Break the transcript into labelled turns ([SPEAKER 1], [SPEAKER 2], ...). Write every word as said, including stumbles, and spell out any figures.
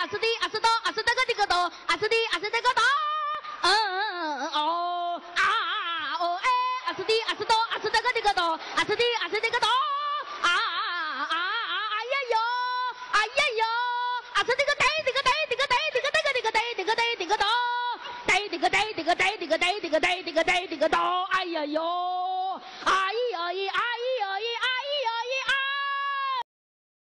[SPEAKER 1] 是的啊是的啊是这个这个的啊是的啊是这个的，嗯嗯哦啊哦哎啊是的啊是的啊是这个这个的啊是的啊是这个的啊啊啊哎呀哟哎呀哟啊是这个对这个对这个对这个这个这个对这个对这个的对这个对这个对这个对这个对这个对这个的哎呀哟哎呀哎。